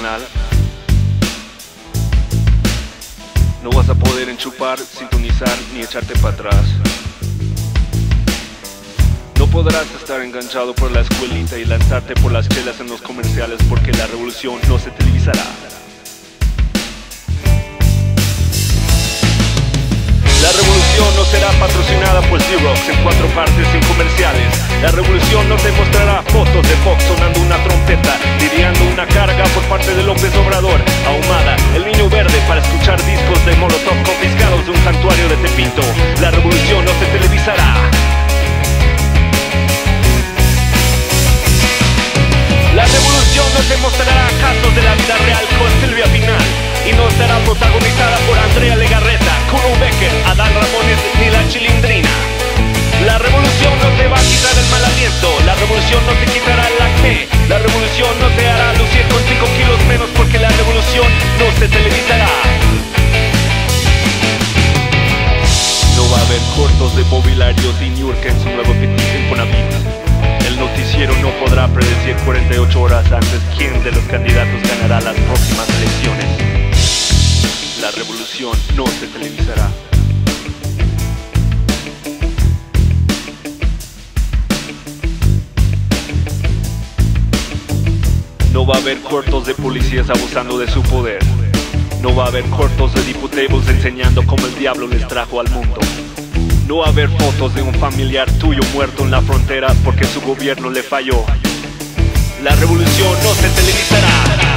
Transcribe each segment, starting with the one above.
carnal. No vas a poder enchufar, sintonizar ni echarte para atrás. No podrás estar enganchado por la escuelita y lanzarte por las chelas en los comerciales, porque la revolución no se televisará. La revolución no será patrocinada por Xerox en 4 partes sin comerciales. La revolución no te mostrará fotos de Fox sonando una trompeta, lidiando una carga por parte de López Obrador, Ahumada, el niño verde para escuchar discos de Molotov confiscados de un santuario de Tepinto. La revolución no se televisará. La revolución no te mostrará casos de la vida real con Silvia Pinal, y no estará protagonizada por Andrea Legarreta, Kuno Becker, Adán Ramones ni la Chilindrina. La revolución no te va a quitar el mal aliento, la revolución no te quitará el acné, la revolución no te hará lucir con 5 kilos menos, porque la revolución no se televisará. No va a haber cortos de mobiliarios y Niurka en su nuevo petición Infonavit. El noticiero no podrá predecir 48 horas antes quién de los candidatos ganará las próximas elecciones. La revolución no se televisará. No va a haber cortos de policías abusando de su poder. No va a haber cortos de diputados enseñando cómo el diablo les trajo al mundo. No va a haber fotos de un familiar tuyo muerto en la frontera porque su gobierno le falló. La revolución no se televisará.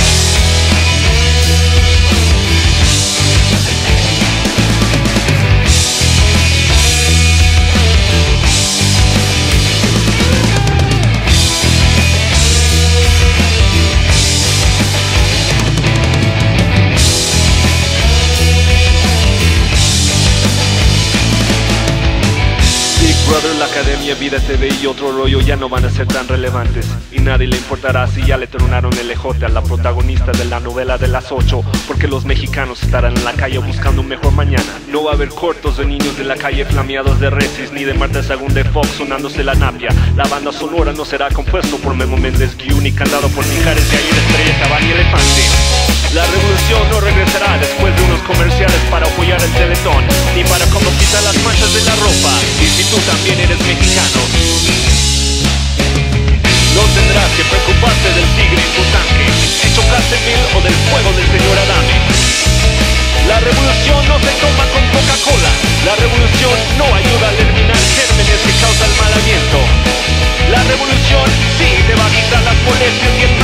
Brother, la Academia, Vida TV y otro rollo ya no van a ser tan relevantes, y nadie le importará si ya le tronaron el ejote a la protagonista de la novela de las 8, porque los mexicanos estarán en la calle buscando un mejor mañana. No va a haber cortos de niños de la calle flameados de Resis, ni de Marta Sagún de Fox sonándose la napia. La banda sonora no será compuesto por Memo Méndez Guiú ni cantado por Mijares de Ayer, Estrella, Cabal y Elefante. La revolución no regresará después de unos comerciales para apoyar el Teletón, ni para cómo quitar las manchas de la ropa. Y si tú también eres mexicano, no tendrás que preocuparte del tigre en tu tanque, si chocaste mil o del fuego del señor Adame. La revolución no se toma con Coca-Cola. La revolución no ayuda a eliminar gérmenes que causan mal aliento. La revolución sí te va a quitar las molestias y el